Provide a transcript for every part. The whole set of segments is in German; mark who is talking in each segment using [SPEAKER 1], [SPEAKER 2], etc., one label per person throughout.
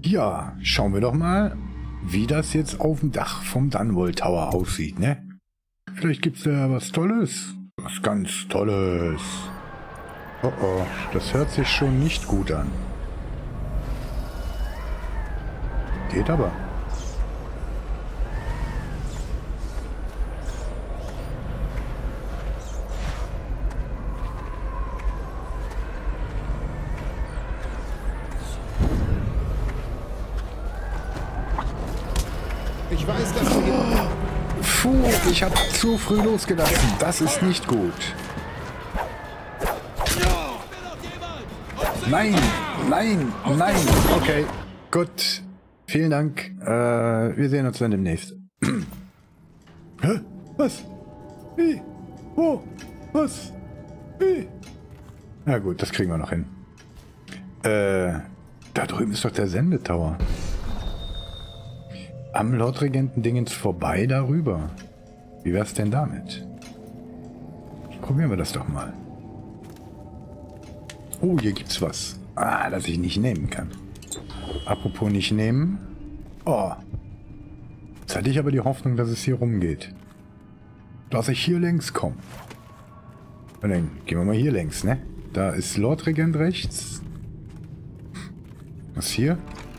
[SPEAKER 1] Ja, schauen wir doch mal, wie das jetzt auf dem Dach vom Dunwall Tower aussieht, ne? Vielleicht gibt's da was Tolles. Was ganz Tolles. Oh oh, das hört sich schon nicht gut an. Geht aber.
[SPEAKER 2] Ich weiß, dass du...
[SPEAKER 1] Puh, ich habe zu früh losgelassen. Das ist nicht gut. Nein, nein, nein. Okay, gut. Vielen Dank. Wir sehen uns dann demnächst. Hä? Was? Wie? Wo? Was? Wie? Na gut, das kriegen wir noch hin. Da drüben ist doch der Sendetower. Am Lordregenten-Dingens vorbei darüber. Wie wär's denn damit? Probieren wir das doch mal. Oh, hier gibt's was. Ah, das ich nicht nehmen kann. Apropos nicht nehmen. Oh. Jetzt hatte ich aber die Hoffnung, dass es hier rumgeht. Dass ich hier längs komme. Und dann gehen wir mal hier längs, ne? Da ist Lordregent rechts. Was hier?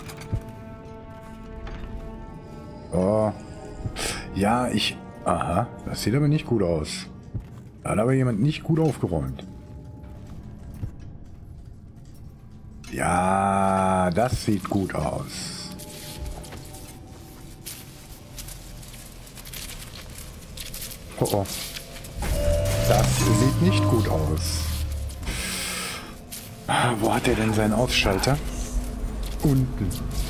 [SPEAKER 1] Oh. Ja, aha, das sieht aber nicht gut aus. Da hat aber jemand nicht gut aufgeräumt. Ja, das sieht gut aus. Oh oh. Das sieht nicht gut aus. Wo hat er denn seinen Ausschalter? Unten.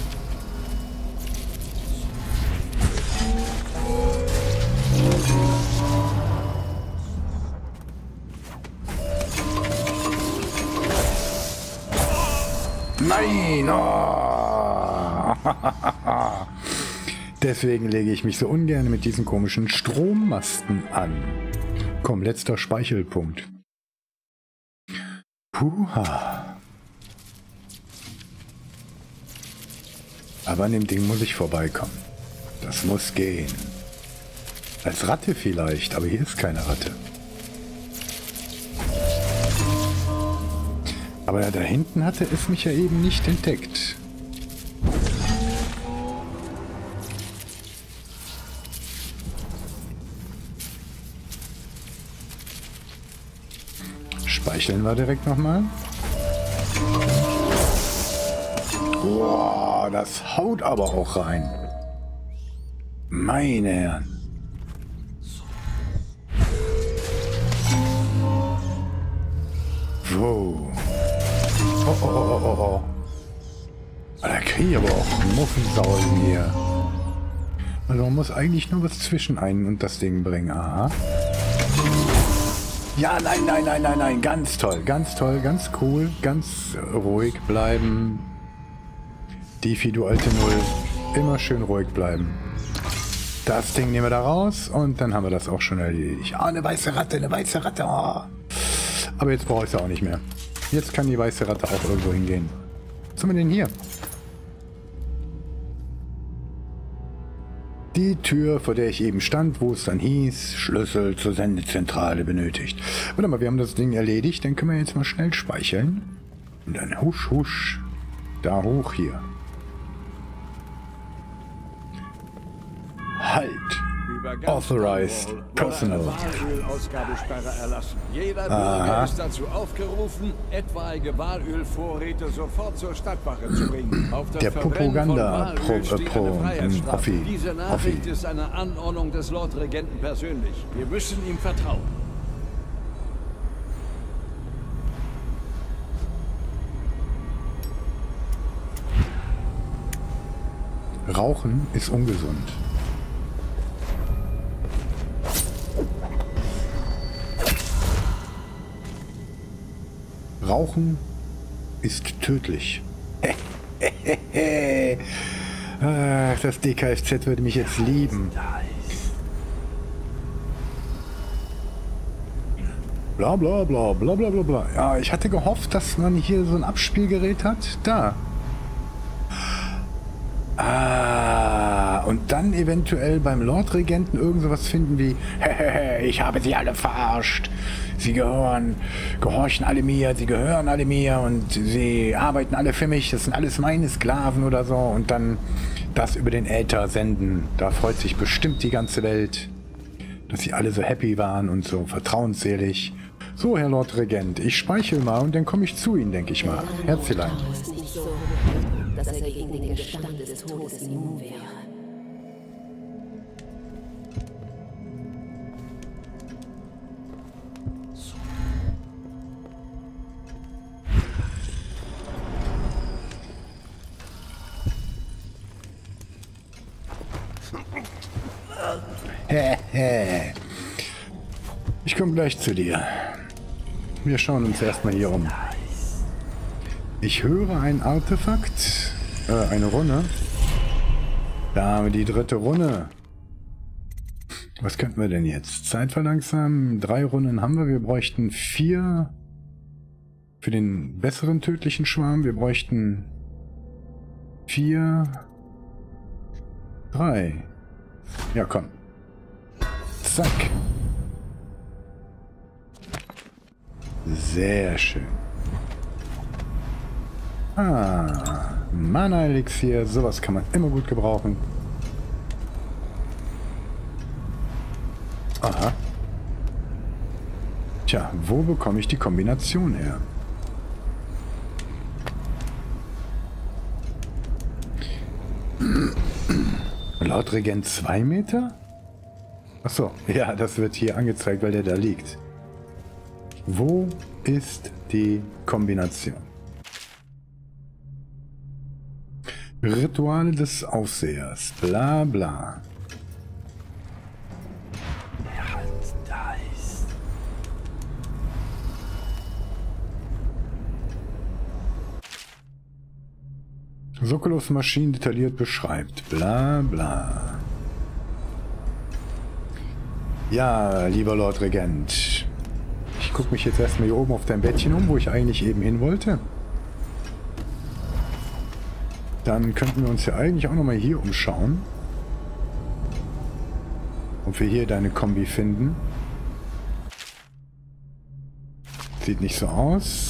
[SPEAKER 1] Nein! Oh. Deswegen lege ich mich so ungern mit diesen komischen Strommasten an. Komm, letzter Speichelpunkt. Puha. Aber an dem Ding muss ich vorbeikommen. Das muss gehen. Als Ratte vielleicht, aber hier ist keine Ratte. Aber da hinten hatte es mich ja eben nicht entdeckt. Speicheln wir direkt nochmal. Boah, das haut aber auch rein. Meine Herren. Wow. Oh, oh, oh, oh, oh. Da kriege ich aber auch Muffensausen hier. Also man muss eigentlich nur was zwischen einen und das Ding bringen. Aha. Ja, nein, nein, nein, nein, nein. Ganz toll, ganz cool. Ganz ruhig bleiben. Defi, du alte Null. Immer schön ruhig bleiben. Das Ding nehmen wir da raus und dann haben wir das auch schon erledigt. Ah, eine weiße Ratte, eine weiße Ratte. Oh. Aber jetzt brauche ich es auch nicht mehr. Jetzt kann die weiße Ratte auch irgendwo hingehen. Was haben wir denn hier? Die Tür, vor der ich eben stand, wo es dann hieß, Schlüssel zur Sendezentrale benötigt. Warte mal, wir haben das Ding erledigt, dann können wir jetzt mal schnell speichern. Und dann husch, husch, da hoch hier. Halt! Authorized Personal.
[SPEAKER 3] Wahlölausgabesperre erlassen. Jeder Bürger ist dazu aufgerufen, etwaige Wahlölvorräte sofort zur Stadtwache zu bringen. Auf das
[SPEAKER 1] Der
[SPEAKER 3] Propaganda-Profi. Diese
[SPEAKER 1] Profi.
[SPEAKER 3] Nachricht ist eine Anordnung des Lordregenten persönlich. Wir müssen ihm vertrauen.
[SPEAKER 1] Rauchen ist ungesund. Rauchen ist tödlich. Das DKFZ würde mich jetzt lieben. Bla bla bla bla bla bla bla. Ja, ich hatte gehofft, dass man hier so ein Abspielgerät hat. Da. und dann eventuell beim Lordregenten irgend sowas finden wie, ich habe sie alle verarscht. Sie gehorchen alle mir, sie gehören alle mir und sie arbeiten alle für mich. Das sind alles meine Sklaven oder so. Und dann das über den Äther senden. Da freut sich bestimmt die ganze Welt, dass sie alle so happy waren und so vertrauensselig. So, Herr Lordregent, ich speichle mal und dann komme ich zu Ihnen, denke ich mal. Herzelein.
[SPEAKER 2] ist nicht so, dass er gegen den Gestank des Todes immun wäre.
[SPEAKER 1] Ich komme gleich zu dir. Wir schauen uns erstmal hier um. Ich höre ein Artefakt. Eine Runne. Da haben wir die 3. Runne. Was könnten wir denn jetzt? Zeit verlangsamen. 3 Runden haben wir. Wir bräuchten 4 für den besseren tödlichen Schwarm. Wir bräuchten 4, 3. Ja, komm. Zack. Sehr schön. Mana-Elixier. Sowas kann man immer gut gebrauchen. Aha. Tja, wo bekomme ich die Kombination her? Lordregent 2 Meter? Achso, ja, das wird hier angezeigt, weil der da liegt. Wo ist die Kombination? Rituale des Aufsehers, bla bla. Sokolovs Maschinen detailliert beschreibt, bla bla. Ja, lieber Lordregent. Ich gucke mich jetzt erstmal hier oben auf dein Bettchen um, wo ich eigentlich eben hin wollte. Dann könnten wir uns ja eigentlich auch nochmal hier umschauen. Ob wir hier deine Kombi finden. Sieht nicht so aus.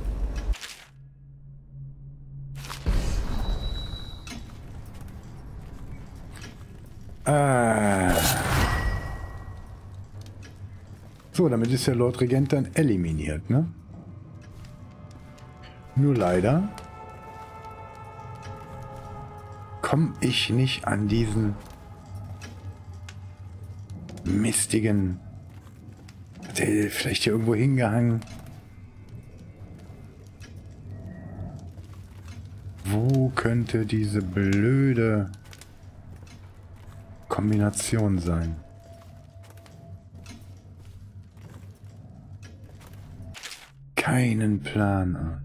[SPEAKER 1] So, damit ist der Lordregent dann eliminiert, ne? Nur leider komme ich nicht an diesen mistigen... Hat der vielleicht hier irgendwo hingehangen? Wo könnte diese blöde Kombination sein? Keinen Plan.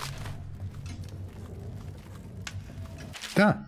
[SPEAKER 1] Da.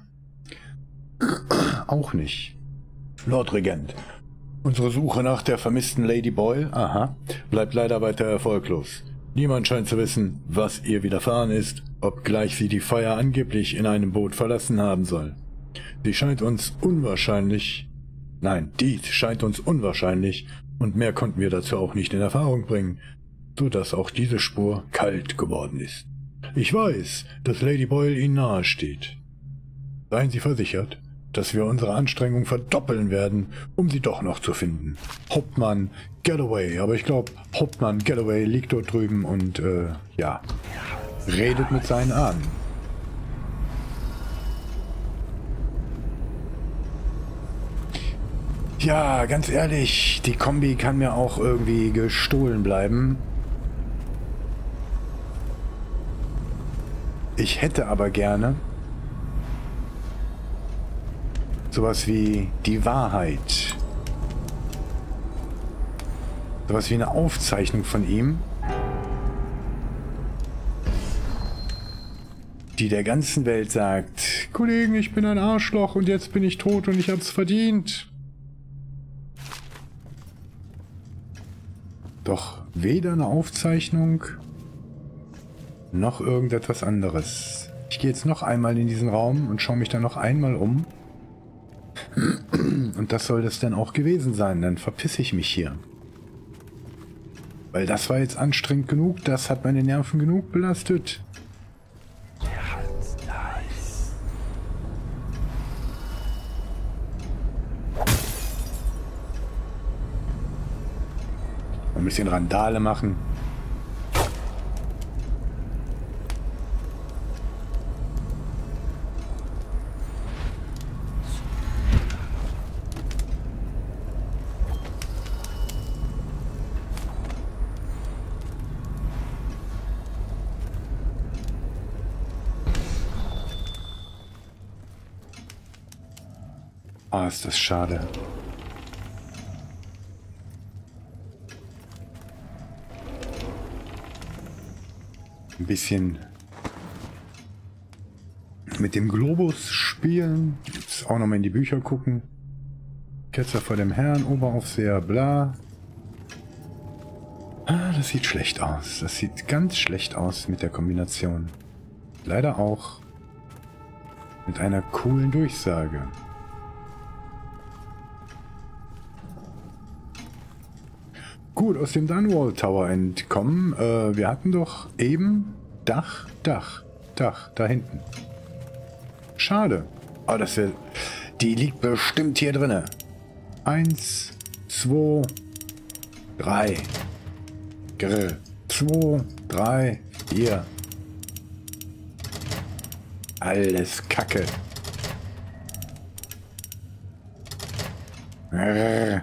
[SPEAKER 1] Auch nicht. Lordregent. Unsere Suche nach der vermissten Lady Boyle, aha, bleibt leider weiter erfolglos. Niemand scheint zu wissen, was ihr widerfahren ist, obgleich sie die Feier angeblich in einem Boot verlassen haben soll. Sie scheint uns unwahrscheinlich... Nein, dies scheint uns unwahrscheinlich und mehr konnten wir dazu auch nicht in Erfahrung bringen, so dass auch diese Spur kalt geworden ist. Ich weiß, dass Lady Boyle Ihnen nahe steht. Seien Sie versichert, dass wir unsere Anstrengungen verdoppeln werden, um sie doch noch zu finden. Hauptmann Galloway, aber ich glaube, Hauptmann Galloway liegt dort drüben und, ja, redet mit seinen Ahnen. Ja, ganz ehrlich, die Kombi kann mir auch irgendwie gestohlen bleiben. Ich hätte aber gerne sowas wie die Wahrheit. Sowas wie eine Aufzeichnung von ihm, die der ganzen Welt sagt, Kollegen, ich bin ein Arschloch und jetzt bin ich tot und ich hab's verdient. Doch weder eine Aufzeichnung noch irgendetwas anderes. Ich gehe jetzt noch einmal in diesen Raum und schaue mich dann noch einmal um. Und das soll das dann auch gewesen sein. Dann verpisse ich mich hier. Weil das war jetzt anstrengend genug. Das hat meine Nerven genug belastet. Ein bisschen Randale machen. Ah, ist das schade. Ein bisschen mit dem Globus spielen. Jetzt auch nochmal in die Bücher gucken. Ketzer vor dem Herrn, Oberaufseher, bla. Ah, das sieht schlecht aus. Das sieht ganz schlecht aus mit der Kombination. Leider auch mit einer coolen Durchsage. Gut, aus dem Dunwall Tower entkommen. Wir hatten doch eben Dach, da hinten. Schade. Aber das wäre... Die liegt bestimmt hier drinne. 1, 2, 3. Grr. 2, 3, 4. Alles Kacke. Grr.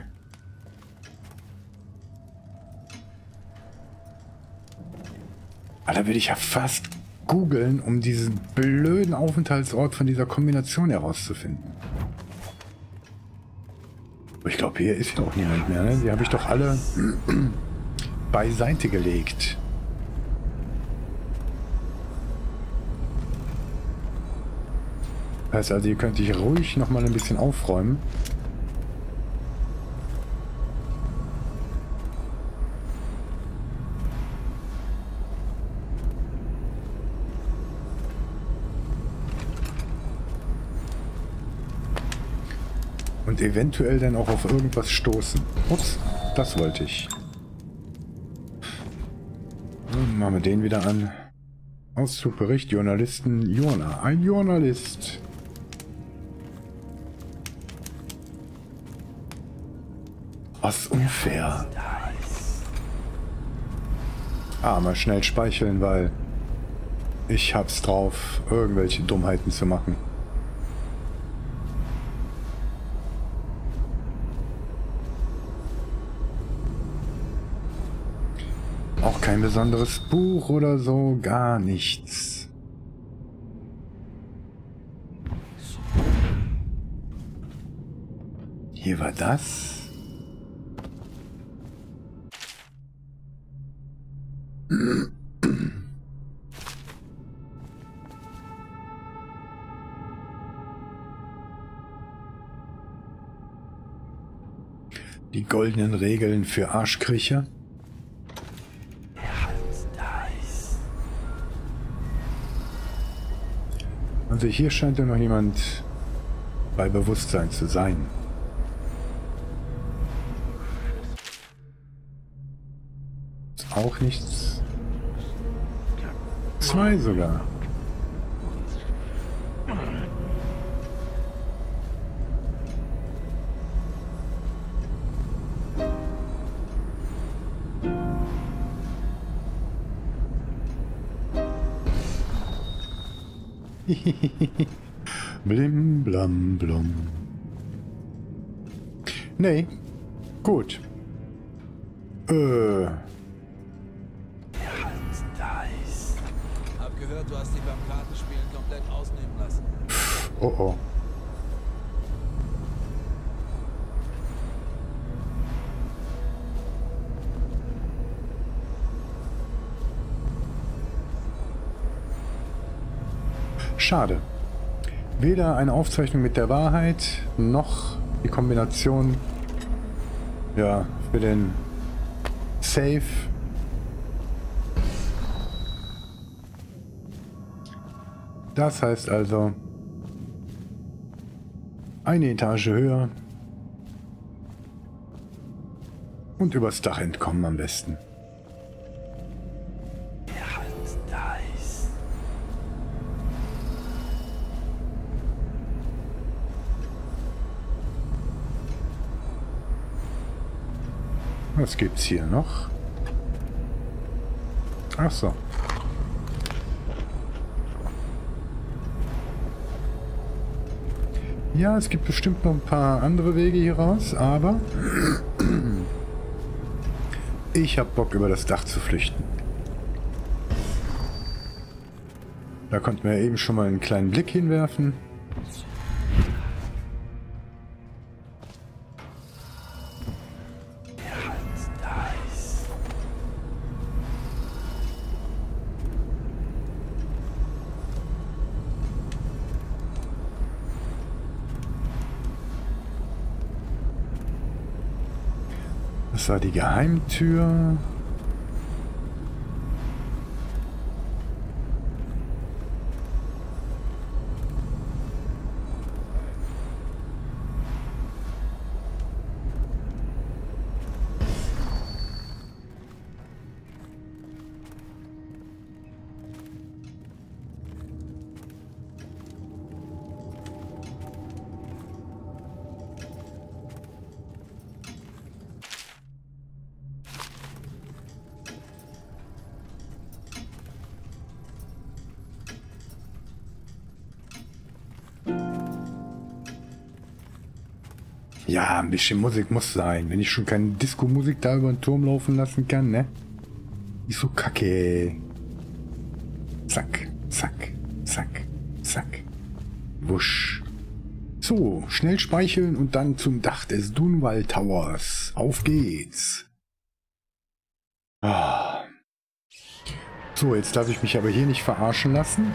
[SPEAKER 1] Da würde ich ja fast googeln, um diesen blöden Aufenthaltsort von dieser Kombination herauszufinden. Aber ich glaube, hier ist ja auch niemand mehr, ne? Die habe ich doch alle beiseite gelegt. Das heißt also, hier könnte ich ruhig nochmal ein bisschen aufräumen. Und eventuell dann auch auf irgendwas stoßen. Ups, das wollte ich. Dann machen wir den wieder an. Auszugbericht, Journalisten, Jona. Ein Journalist. Was unfair. Ah, mal schnell speicheln, weil ich hab's drauf, irgendwelche Dummheiten zu machen. Auch kein besonderes Buch oder so, gar nichts. Hier war das. Die goldenen Regeln für Arschkriecher. Also hier scheint ja noch jemand bei Bewusstsein zu sein. Ist auch nichts. 2 sogar. Blim, blam, blum. Nee. Gut.
[SPEAKER 3] Hab gehört, du hast dich beim Kartenspielen komplett ausnehmen lassen.
[SPEAKER 1] Oh oh. Schade. Weder eine Aufzeichnung mit der Wahrheit, noch die Kombination, ja, für den Save. Das heißt also, Eine Etage höher. Und übers Dach entkommen am besten. Was gibt's hier noch? Ach so. Ja, es gibt bestimmt noch ein paar andere Wege hier raus, aber ich hab Bock, über das Dach zu flüchten. Da konnten wir eben schon mal einen kleinen Blick hinwerfen. Das war die Geheimtür. Ja, ein bisschen Musik muss sein. Wenn ich schon keine Disco-Musik da über den Turm laufen lassen kann, ne? Ist so kacke. Zack, zack, zack, zack. Wusch. So, schnell speicheln und dann zum Dach des Dunwall Towers. Auf geht's. Ah. So, jetzt darf ich mich aber hier nicht verarschen lassen.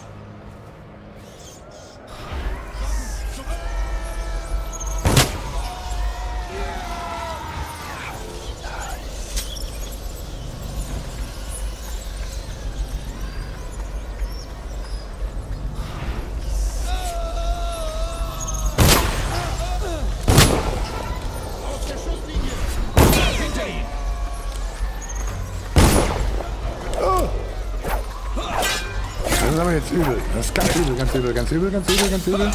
[SPEAKER 1] Das ist aber jetzt übel. Das ist ganz übel, ganz übel, ganz übel, ganz übel, ganz übel.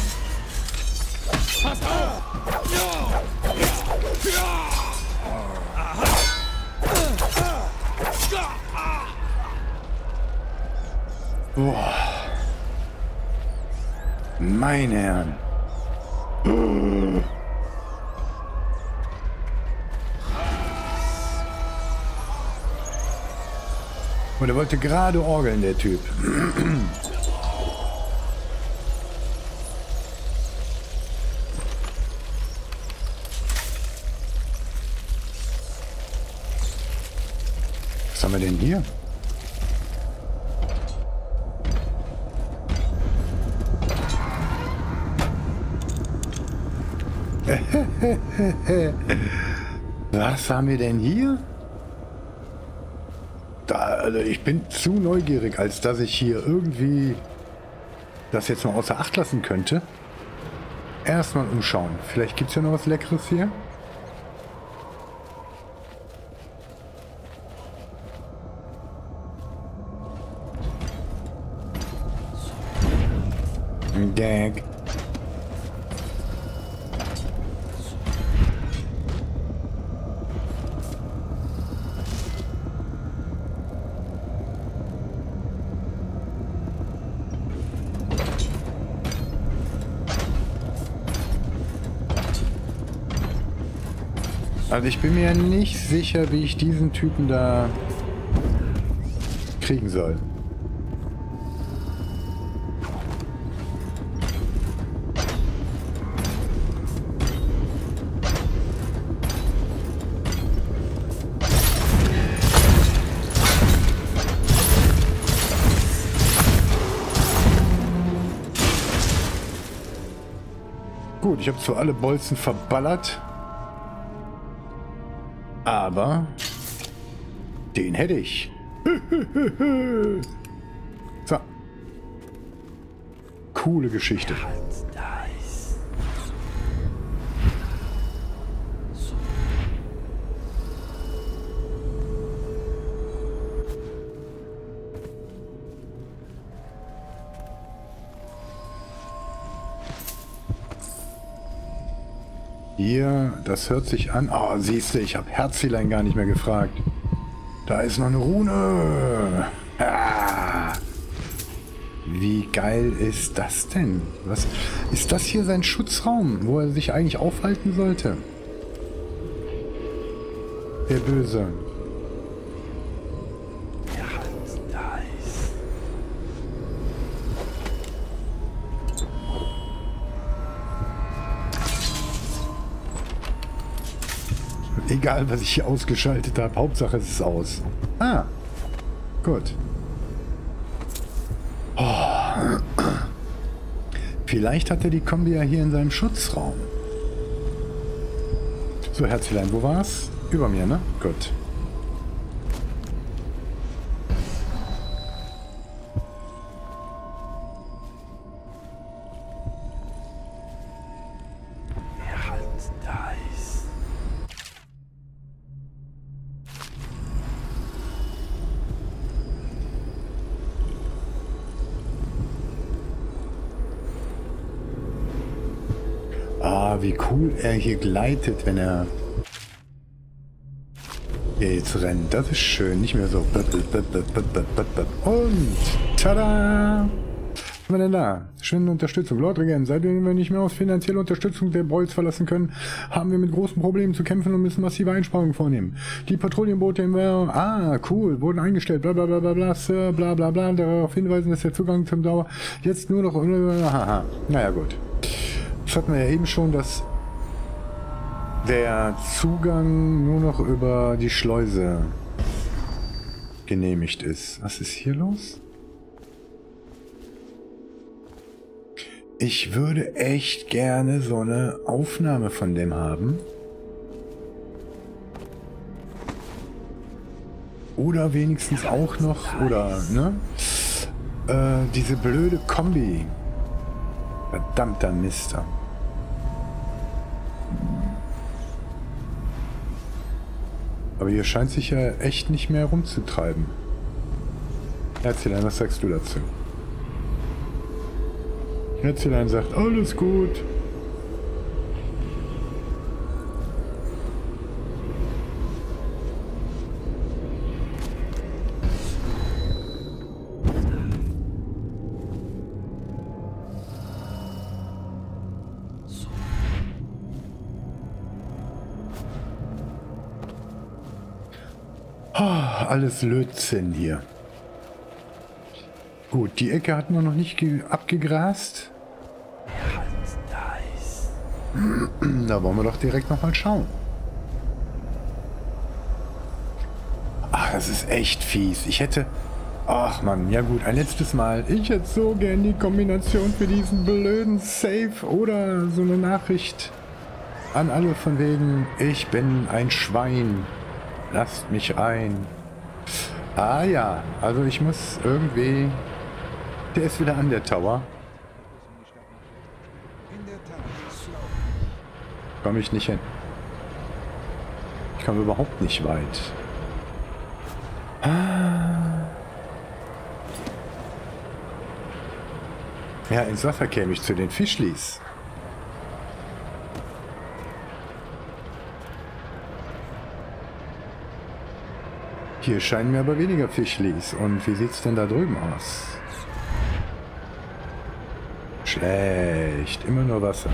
[SPEAKER 1] Boah. Meine Herren. Und er wollte gerade orgeln, der Typ. Was haben wir denn hier? Was haben wir denn hier? Also ich bin zu neugierig, als dass ich hier irgendwie das jetzt mal außer Acht lassen könnte. Erstmal umschauen. Vielleicht gibt es ja noch was Leckeres hier. Ein Gag. Also ich bin mir nicht sicher, wie ich diesen Typen da kriegen soll. Gut, ich habe zwar alle Bolzen verballert. Aber den hätte ich. So. Coole Geschichte. Hier, das hört sich an. Oh, siehst du, ich habe Herzilein gar nicht mehr gefragt. Da ist noch eine Rune. Ah. Wie geil ist das denn? Was ist das hier, sein Schutzraum, wo er sich eigentlich aufhalten sollte? Der Böse. Egal, was ich hier ausgeschaltet habe, Hauptsache es ist aus. Ah, gut. Oh. Vielleicht hat er die Kombi ja hier in seinem Schutzraum. So, Herzlein, wo war's? Über mir, ne? Gut. Ah, wie cool er hier gleitet, wenn er hier jetzt rennt. Das ist schön. Nicht mehr so. Und tada! Was haben wir denn da? Schöne Unterstützung. Lord Regent, seitdem wir nicht mehr auf finanzielle Unterstützung der Bolts verlassen können, haben wir mit großen Problemen zu kämpfen und müssen massive Einsparungen vornehmen. Die Patrouillenboote im Meer, cool, wurden eingestellt, bla bla bla bla bla, Sir, bla bla bla, darauf hinweisen, dass der Zugang zum Dauer jetzt nur noch, haha, naja gut. Das hatten wir ja eben schon, dass der Zugang nur noch über die Schleuse genehmigt ist. Was ist hier los? Ich würde echt gerne so eine Aufnahme von dem haben. Oder wenigstens auch noch, oder, ne? Diese blöde Kombi. Verdammter Mister. Aber hier scheint sich ja echt nicht mehr rumzutreiben. Herzlein, was sagst du dazu? Herzlein sagt, alles gut. Alles Lötzinn hier. Gut, die Ecke hatten wir noch nicht abgegrast. Da wollen wir doch direkt noch mal schauen. Ach, das ist echt fies. Ich hätte... Ach man, ja gut, ein letztes Mal. Ich hätte so gern die Kombination für diesen blöden Save oder so eine Nachricht an alle von wegen, ich bin ein Schwein. Lasst mich rein. Ah ja, also ich muss irgendwie... Der ist wieder an der Tower. Komme ich nicht hin. Ich komme überhaupt nicht weit. Ja, ins Wasser käme ich zu den Fischlis. Hier scheinen mir aber weniger Fischlis. Und wie sieht's denn da drüben aus? Schlecht. Immer nur Wasser.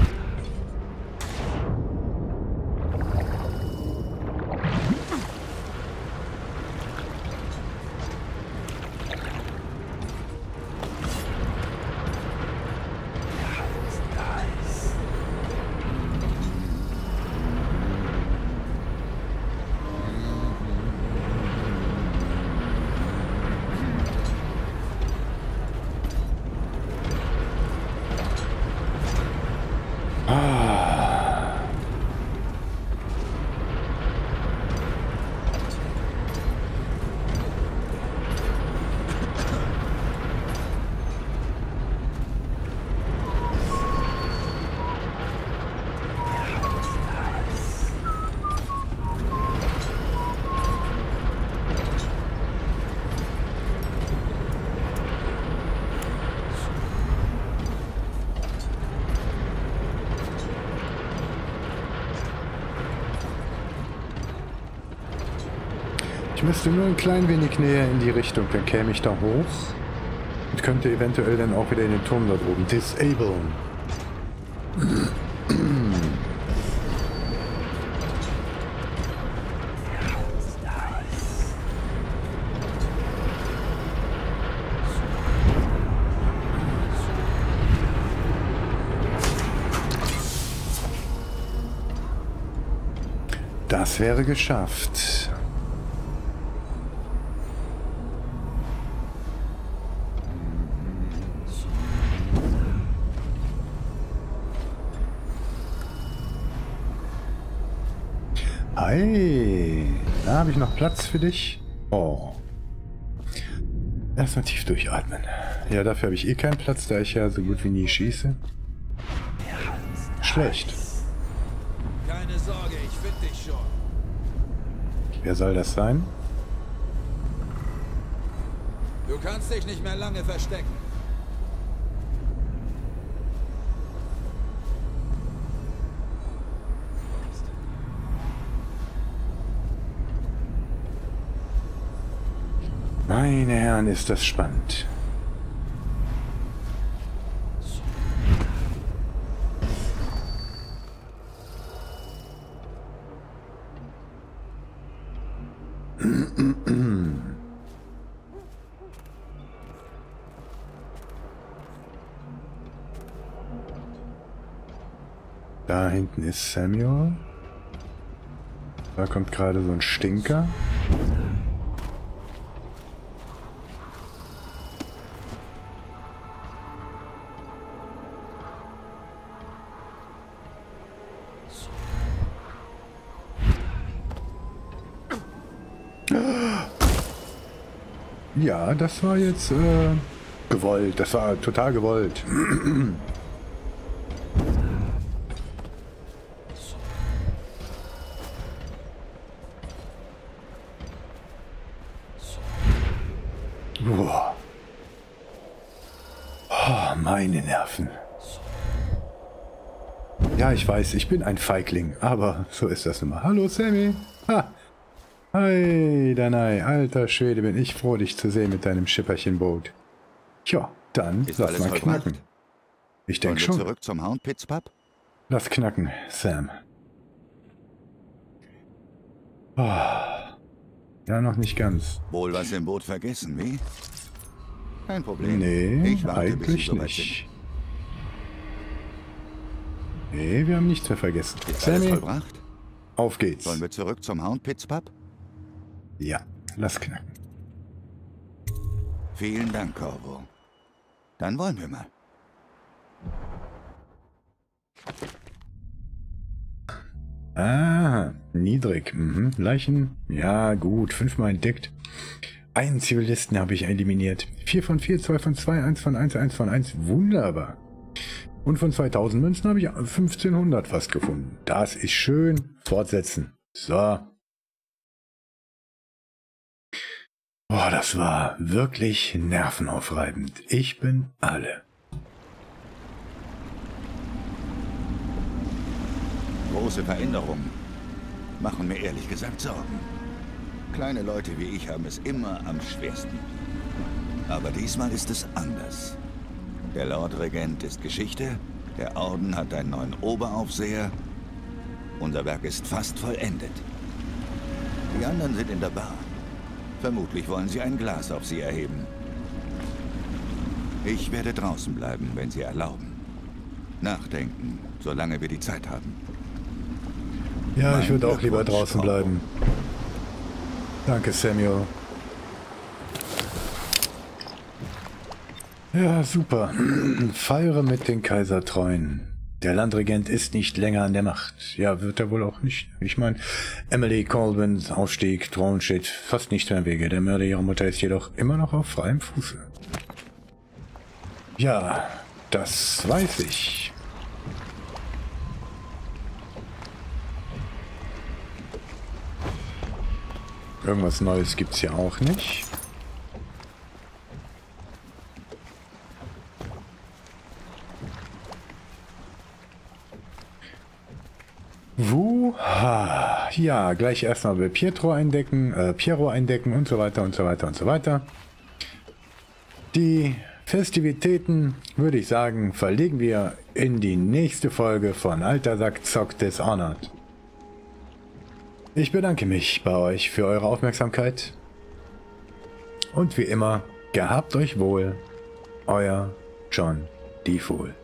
[SPEAKER 1] Ich müsste nur ein klein wenig näher in die Richtung, dann käme ich da hoch und könnte eventuell dann auch wieder in den Turm dort oben disablen. Das wäre geschafft. Hi, da habe ich noch Platz für dich. Oh. Erstmal tief durchatmen. Ja, dafür habe ich eh keinen Platz, da ich ja so gut wie nie schieße. Schlecht.
[SPEAKER 3] Keine Sorge, ich finde dich schon.
[SPEAKER 1] Wer soll das sein?
[SPEAKER 3] Du kannst dich nicht mehr lange verstecken.
[SPEAKER 1] Meine Herren, ist das spannend. Da hinten ist Samuel. Da kommt gerade so ein Stinker. Ja, das war jetzt gewollt. Das war total gewollt. Boah. Oh, meine Nerven. Ja, ich weiß, ich bin ein Feigling, aber so ist das nun mal. Hallo, Sammy. Ha. Hi, Danai. Alter Schwede, bin ich froh, dich zu sehen mit deinem Schipperchenboot. Tja, dann lass mal knacken. Ich denke schon.
[SPEAKER 4] Zurück zum Hound Pits Pub?
[SPEAKER 1] Lass knacken, Sam. Oh. Ja, noch nicht ganz.
[SPEAKER 4] Wohl was im Boot vergessen, wie? Kein Problem.
[SPEAKER 1] Nee,
[SPEAKER 4] ich warte,
[SPEAKER 1] eigentlich nicht. Nee, wir haben nichts mehr vergessen.
[SPEAKER 4] Ist alles vollbracht?
[SPEAKER 1] Auf geht's.
[SPEAKER 4] Wollen wir zurück zum Hound Pits Pub?
[SPEAKER 1] Ja, lass knacken.
[SPEAKER 4] Vielen Dank, Corvo. Dann wollen wir mal.
[SPEAKER 1] Ah, niedrig. Mhm. Leichen. Ja, gut. 5-mal entdeckt. Einen Zivilisten habe ich eliminiert. 4 von 4, 2 von 2, 1 von 1, 1 von 1. Wunderbar. Und von 2000 Münzen habe ich 1500 fast gefunden. Das ist schön. Fortsetzen. So. Boah, das war wirklich nervenaufreibend. Ich bin alle.
[SPEAKER 4] Große Veränderungen machen mir ehrlich gesagt Sorgen. Kleine Leute wie ich haben es immer am schwersten. Aber diesmal ist es anders. Der Lordregent ist Geschichte, der Orden hat einen neuen Oberaufseher. Unser Werk ist fast vollendet. Die anderen sind in der Bar. Vermutlich wollen sie ein Glas auf sie erheben. Ich werde draußen bleiben, wenn sie erlauben. Nachdenken, solange wir die Zeit haben.
[SPEAKER 1] Ja, ich würde auch lieber draußen bleiben. Danke, Samuel. Ja, super. Feiere mit den Kaisertreuen. Der Landregent ist nicht länger an der Macht. Ja, wird er wohl auch nicht. Ich meine, Emily Colbins Aufstieg, Thron steht fast nicht mehr im Wege. Der Mörder ihrer Mutter ist jedoch immer noch auf freiem Fuße. Ja, das weiß ich. Irgendwas Neues gibt's hier auch nicht. Wuha. ja, gleich erstmal bei Piero eindecken und so weiter und so weiter und so weiter. Die Festivitäten, würde ich sagen, verlegen wir in die nächste Folge von Alter Sack zockt Dishonored. Ich bedanke mich bei euch für eure Aufmerksamkeit. Und wie immer, gehabt euch wohl, euer John D. Fool.